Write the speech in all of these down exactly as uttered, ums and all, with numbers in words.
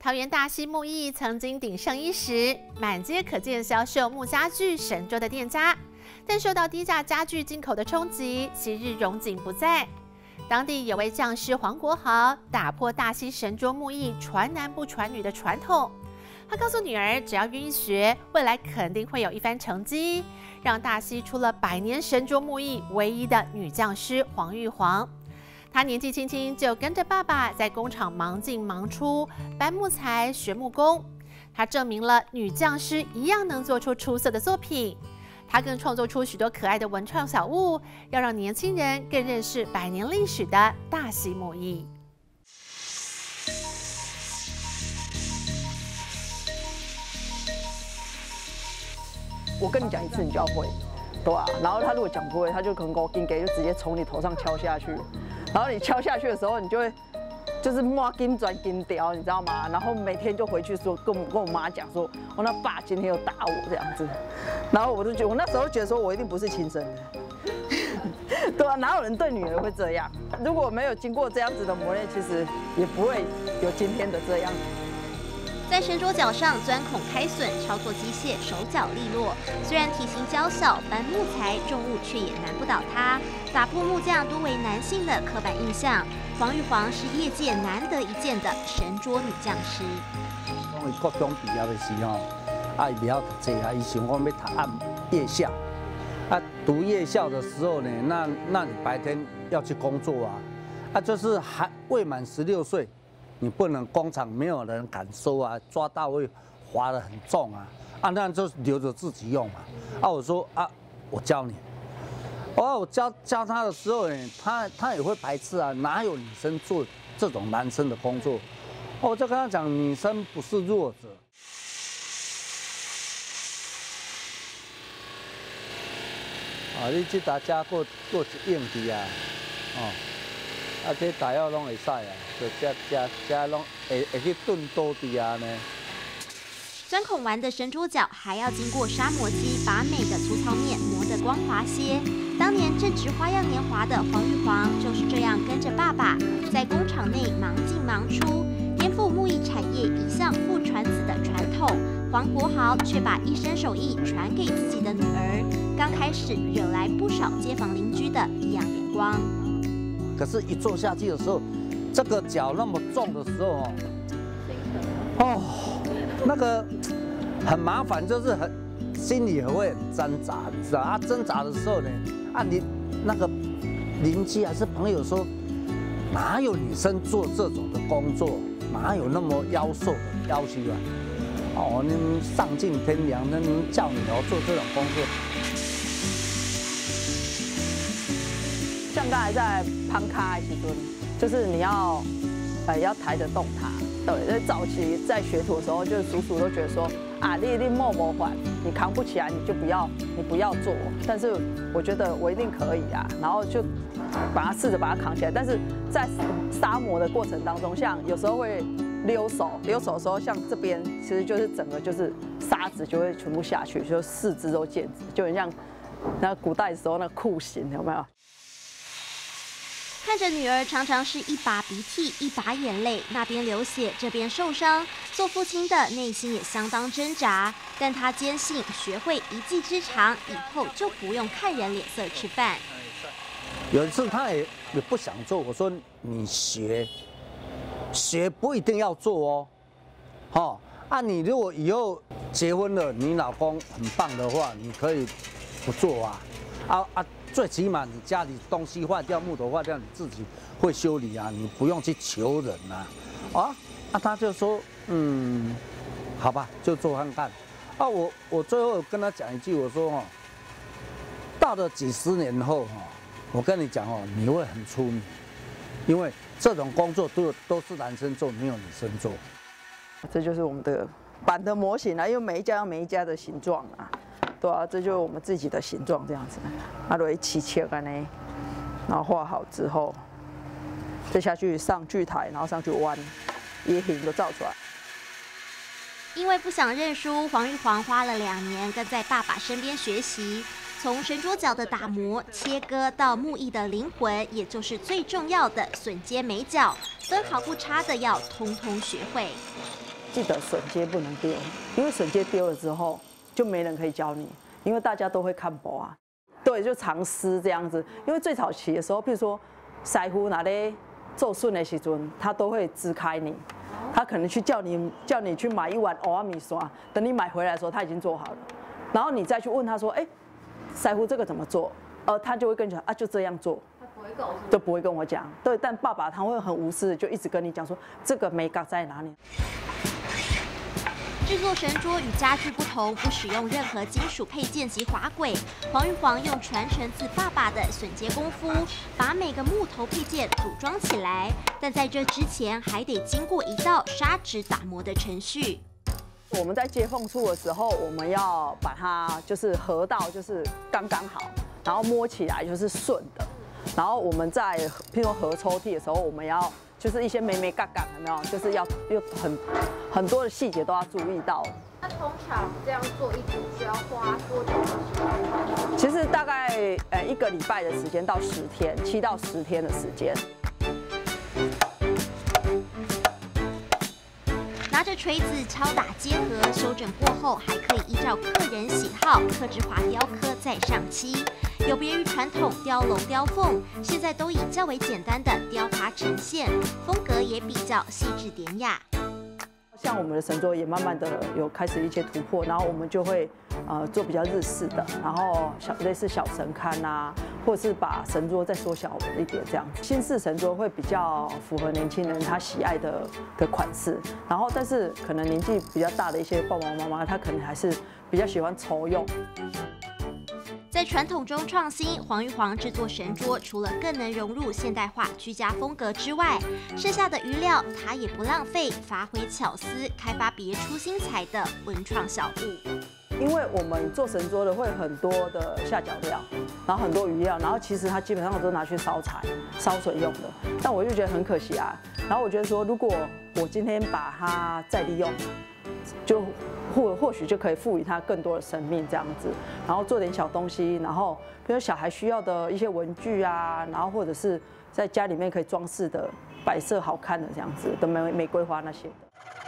桃园大溪木艺曾经鼎盛一时，满街可见销售木家具、神桌的店家，但受到低价家具进口的冲击，昔日荣景不再。当地有位匠师黄国豪打破大溪神桌木艺传男不传女的传统，他告诉女儿，只要愿意学，未来肯定会有一番成绩，让大溪出了百年神桌木艺唯一的女匠师黄玉煌。她年纪轻轻就跟着爸爸在工厂忙进忙出，搬木材、学木工。她证明了女匠师一样能做出出色的作品。她更创作出许多可爱的文创小物，要让年轻人更认识百年历史的大溪木艺。 我跟你讲一次，你就要会，对吧、啊？然后他如果讲不会，他就可能给我金给就直接从你头上敲下去。然后你敲下去的时候，你就会就是摸金转金条，你知道吗？然后每天就回去说跟我跟我妈讲说，我那爸今天又打我这样子。然后我就觉得，我那时候觉得说我一定不是亲生的，对啊，哪有人对女儿会这样？如果没有经过这样子的磨练，其实也不会有今天的这样。 在神桌脚上钻孔开损，操作机械，手脚利落。虽然体型娇小，搬木材重物却也难不倒他，打破木匠多为男性的刻板印象。黄玉煌是业界难得一见的神桌女匠师。 讲伊高中毕业的时候，啊，伊不晓读册啊，伊想讲要读暗夜校。啊，读夜校的时候呢，那那你白天要去工作啊，啊，就是还未满十六岁。你不能工厂没有人敢收啊，抓到会罚得很重啊，啊那就留着自己用嘛。啊我说啊，我教你。哦，我教教他的时候呢，他他也会排斥啊，哪有女生做这种男生的工作？我就跟他讲，女生不是弱者。啊，你这大家过过一硬的啊，哦。啊，这大药拢会使啊，就这这这拢会会去炖多啲啊呢。 钻孔完的神桌脚还要经过砂磨机，把每个粗糙面磨得光滑些。当年正值花样年华的黄玉煌就是这样跟着爸爸，在工厂内忙进忙出，颠覆木艺产业一向父传子的传统。黄国豪却把一身手艺传给自己的女儿，刚开始惹来不少街坊邻居的异样眼光。 可是，一坐下去的时候，这个脚那么重的时候，哦，那个很麻烦，就是很心里也会很挣扎，你知道啊？挣扎的时候呢，啊，你那个邻居还是朋友说，哪有女生做这种的工作？哪有那么妖瘦的要求啊？哦，你们丧尽天良，那你叫你要做这种工作。 像刚才在攀卡的时阵，就是你要，呃，要抬得动它。对，所以早期在学徒的时候，就是叔叔都觉得说，啊，你一定默默还，你扛不起来，你就不要，你不要做。但是我觉得我一定可以啊，然后就把它试着把它扛起来。但是在砂磨的过程当中，像有时候会溜手，溜手的时候，像这边其实就是整个就是沙子就会全部下去，就四肢都腱子，就很像那古代的时候那酷刑，有没有？ 看着女儿常常是一把鼻涕一把眼泪，那边流血这边受伤，做父亲的内心也相当挣扎。但他坚信学会一技之长以后就不用看人脸色吃饭。 有一次他也也不想做，我说你学学不一定要做哦，好啊，你如果以后结婚了，你老公很棒的话，你可以不做啊，啊啊。最起码你家里东西坏掉、木头坏掉，你自己会修理啊，你不用去求人啊。啊，啊，他就说，嗯，好吧，就做看看。啊，我我最后跟他讲一句，我说哈，到了几十年后哈，我跟你讲哦，你会很出名，因为这种工作都都是男生做，没有女生做。 这就是我们的板的模型啊，因为每一家有每一家的形状啊。对啊，这就是我们自己的形状这样子，啊，落去切切安尼，然后画好之后，再下去上锯台，然后上去弯，也形就造出来。 因为不想认输，黄玉煌花了两年跟在爸爸身边学习，从神桌脚的打磨、切割到木艺的灵魂，也就是最重要的榫接美角，分毫不差的要通通学会。 记得榫接不能丢，因为榫接丢了之后就没人可以教你，因为大家都会看薄啊。对，就藏丝这样子。因为最早期的时候，譬如说师傅拿咧做笋的时阵，他都会支开你，他可能去叫你叫你去买一碗蚵仔米线，等你买回来的时候他已经做好了，然后你再去问他说，哎、欸，师傅这个怎么做？呃，他就会跟你讲啊，就这样做。就不会跟我讲，对，但爸爸他会很无私的，就一直跟你讲说这个美感在哪里。 制作神桌与家具不同，不使用任何金属配件及滑轨。黄玉煌用传承自爸爸的榫接功夫，把每个木头配件组装起来，但在这之前还得经过一道砂纸打磨的程序。 我们在接缝处的时候，我们要把它就是合到就是刚刚好，然后摸起来就是顺的。然后我们在譬如说合抽屉的时候，我们要就是一些眉眉角角，有没有？就是要有很很多的细节都要注意到。 那通常这样做一组需要花多久的时间？ 其实大概呃一个礼拜的时间到十天，七到十天的时间。 拿着锤子敲打结合，修整过后，还可以依照客人喜好客制化雕刻再上漆。有别于传统雕龙雕凤，现在都以较为简单的雕花呈现，风格也比较细致典雅。 像我们的神桌也慢慢的有开始一些突破，然后我们就会呃做比较日式的，然后小类似小神龛啊，或者是把神桌再缩小一点这样子。新式神桌会比较符合年轻人他喜爱的的款式，然后但是可能年纪比较大的一些爸爸妈妈，他可能还是比较喜欢筹用。 在传统中创新，黄玉煌制作神桌，除了更能融入现代化居家风格之外，剩下的余料他也不浪费，发挥巧思，开发别出心裁的文创小物。 因为我们做神桌的会很多的下脚料，然后很多余料，然后其实它基本上都拿去烧柴、烧水用的。但我就觉得很可惜啊。然后我觉得说，如果我今天把它再利用，就或或许就可以赋予它更多的生命这样子，然后做点小东西，然后比如小孩需要的一些文具啊，然后或者是在家里面可以装饰的摆设好看的这样子的玫玫瑰花那些的。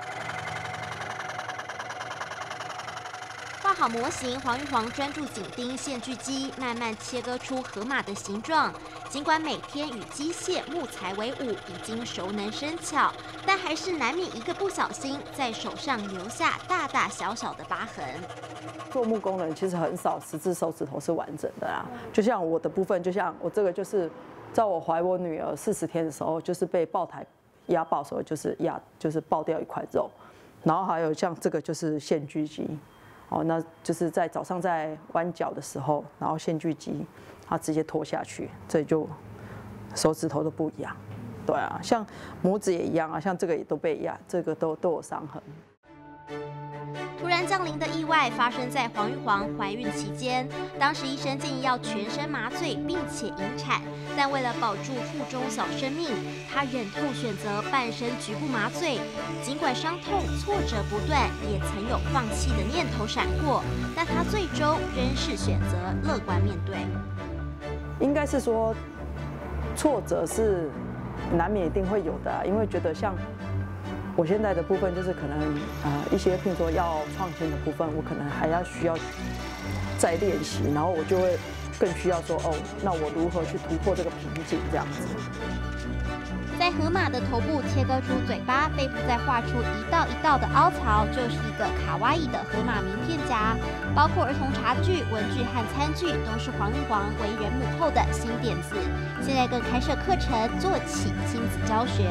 画好模型，黄玉煌专注紧盯线锯机，慢慢切割出河马的形状。尽管每天与机械、木材为伍，已经熟能生巧，但还是难免一个不小心，在手上留下大大小小的疤痕。 做木工人其实很少十只手指头是完整的啦，就像我的部分，就像我这个就是，在我怀我女儿四十天的时候，就是被爆台压爆的时候，就是压就是爆掉一块肉，然后还有像这个就是线锯机。哦，那就是在早上在弯脚的时候，然后线锯机它直接拖下去，这就手指头都不一样。对啊，像拇指也一样啊，像这个也都被压，这个都都有伤痕。 突然降临的意外发生在黄玉煌怀孕期间，当时医生建议要全身麻醉并且引产，但为了保住腹中小生命，她忍痛选择半身局部麻醉。尽管伤痛、挫折不断，也曾有放弃的念头闪过，但她最终仍是选择乐观面对。 应该是说，挫折是难免一定会有的啊，因为觉得像。我现在的部分就是可能呃一些譬如说要创新的部分，我可能还要需要再练习，然后我就会更需要说哦，那我如何去突破这个瓶颈这样子。 在河马的头部切割出嘴巴，背部再画出一道一道的凹槽，就是一个卡哇伊的河马名片夹。包括儿童茶具、文具和餐具，都是黄玉煌为人母后的新点子。现在更开设课程，做起亲子教学。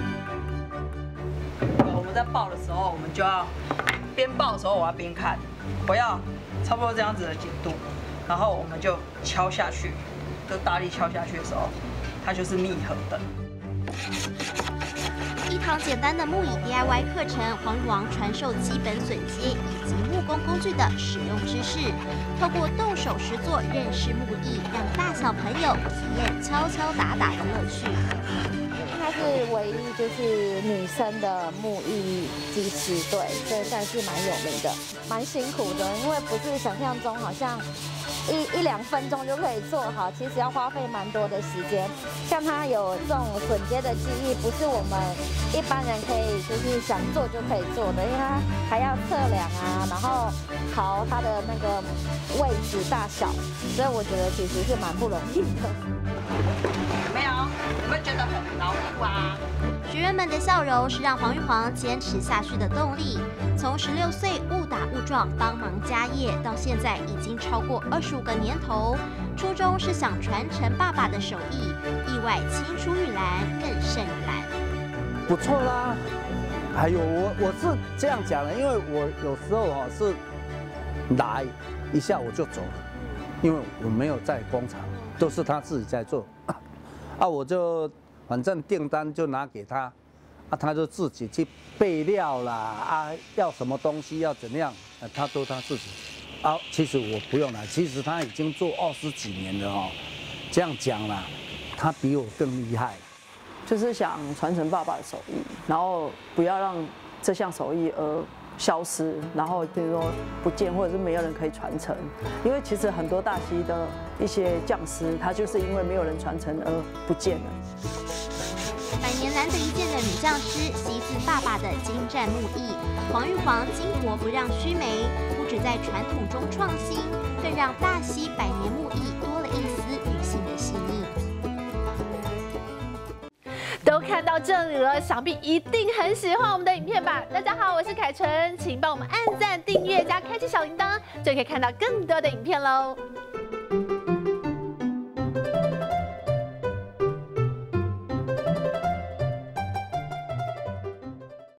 我们在爆的时候，我们就要边爆的时候，我要边看，我要差不多这样子的紧度，然后我们就敲下去，就大力敲下去的时候，它就是密合的。 一堂简单的木椅 D I Y 课程，黄玉煌传授基本榫接以及木工工具的使用知识，透过动手实作认识木艺，让大小朋友体验敲敲打打的乐趣。 她是唯一就是女生的木艺技师，对，所以算是蛮有名的，蛮辛苦的，因为不是想象中好像一一两分钟就可以做好，其实要花费蛮多的时间。像他有这种榫接的技艺，不是我们一般人可以就是想做就可以做的，因为他还要测量啊，然后调它的那个位置大小，所以我觉得其实是蛮不容易的。 有没有？有没有觉得很劳苦啊？ 学员们的笑容是让黄玉煌坚持下去的动力。从十六岁误打误撞帮忙家业，到现在已经超过二十五个年头。初衷是想传承爸爸的手艺，意外青出于蓝更胜于蓝。 不错啦。还有我我是这样讲的，因为我有时候哈是来一下我就走了，因为我没有在工厂，都是他自己在做。啊，我就反正订单就拿给他，啊，他就自己去备料啦，啊，要什么东西要怎样，啊，他都他自己。啊，其实我不用了，其实他已经做二十几年了哦。这样讲啦，他比我更厉害。 就是想传承爸爸的手艺，然后不要让这项手艺而消失，然后比如说不见，或者是没有人可以传承。因为其实很多大溪的一些匠师，他就是因为没有人传承而不见了。 百年难得一见的女匠师，习自爸爸的精湛木艺。黄玉煌巾帼不让须眉，不止在传统中创新，更让大溪百年木艺多了一丝女性的细腻。 都看到这里了，想必一定很喜欢我们的影片吧？大家好，我是凯纯，请帮我们按赞、订阅加开启小铃铛，就可以看到更多的影片喽。